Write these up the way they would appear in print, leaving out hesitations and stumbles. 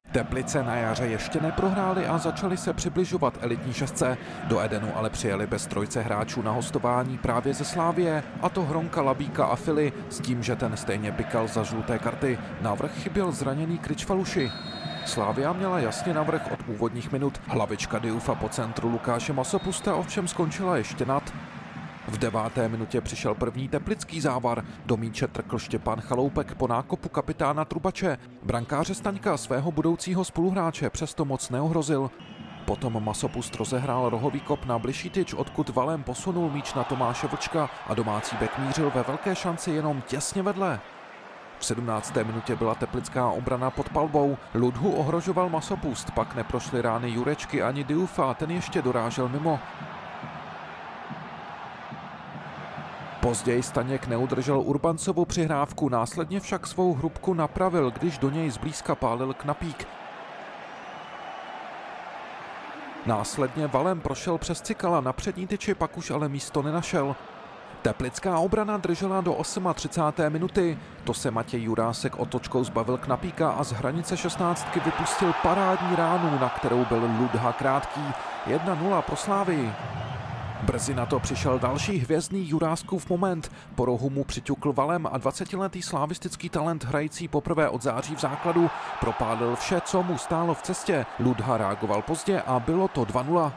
Teplice na jaře ještě neprohráli a začali se přibližovat elitní šestce. Do Edenu ale přijeli bez trojce hráčů na hostování právě ze Slávie, a to Hronka, Labíka a Fili, s tím, že ten stejně pikal za žluté karty. Navrch chyběl zraněný Kričfaluši. Slavia měla jasně navrch od úvodních minut. Hlavička Diouffa po centru Lukáše Masopusta ovšem skončila ještě nad. V 9. minutě přišel první teplický závar. Do míče trkl Štěpán Chaloupek po nákopu kapitána Trubače. Brankáře Staňka, svého budoucího spoluhráče, přesto moc neohrozil. Potom Masopust rozehrál rohový kop na bližší tyč, odkud valem posunul míč na Tomáše Vlčka a domácí bek mířil ve velké šanci jenom těsně vedle. V 17. minutě byla teplická obrana pod palbou. Ludhu ohrožoval Masopust, pak neprošly rány Jurečky ani Diouffa, ten ještě dorážel mimo. Později Staněk neudržel Urbancovu přihrávku, následně však svou hrubku napravil, když do něj zblízka pálil Knapík. Následně valem prošel přes Cikala na přední tyči, pak už ale místo nenašel. Teplická obrana držela do 38. minuty. To se Matěj Jurásek otočkou zbavil Knapíka a z hranice 16 vypustil parádní ránu, na kterou byl Ludha krátký. 1-0 pro Slávii. Brzy na to přišel další hvězdný Juráskův moment. Po rohu mu přiťukl valem a 20letý slavistický talent hrající poprvé od září v základu propálil vše, co mu stálo v cestě. Ludha reagoval pozdě a bylo to 2-0.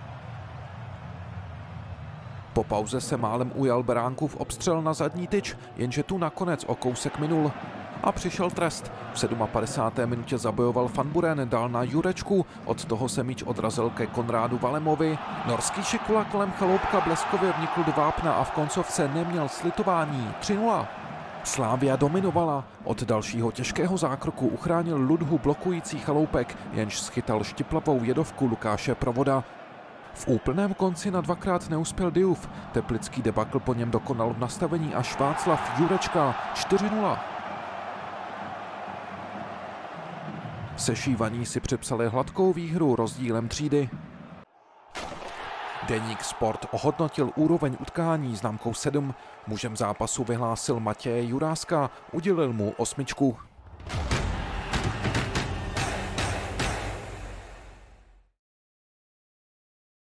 Po pauze se málem ujal Beránkův obstřel na zadní tyč, jenže tu nakonec o kousek minul. A přišel trest. V 57. minutě zabojoval Van Buren, dal na Jurečku, od toho se míč odrazil ke Konrádu Valemovi. Norský šikula kolem Chaloupka bleskově vnikl do vápna a v koncovce neměl slitování. 3-0. Slavia dominovala. Od dalšího těžkého zákroku uchránil Ludhu blokující Chaloupek, jenž schytal štiplavou jedovku Lukáše Provoda. V úplném konci na dvakrát neuspěl Diouf. Teplický debakl po něm dokonal v nastavení až Václav Jurečka. 4-0. Sešívaní si připsali hladkou výhru rozdílem třídy. Deník Sport ohodnotil úroveň utkání známkou 7. Mužem zápasu vyhlásil Matěje Juráska, udělil mu 8.